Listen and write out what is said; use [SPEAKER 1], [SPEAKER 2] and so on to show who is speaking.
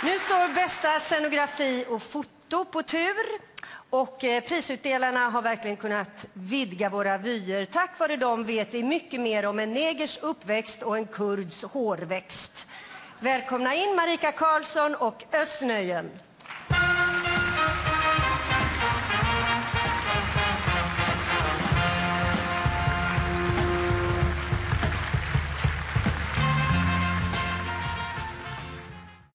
[SPEAKER 1] Nu står bästa scenografi och foto på tur. Och prisutdelarna har verkligen kunnat vidga våra vyer. Tack vare dem vet vi mycket mer om en negers uppväxt och en kurds hårväxt. Välkomna in Marika Karlsson och Özz Nöjen.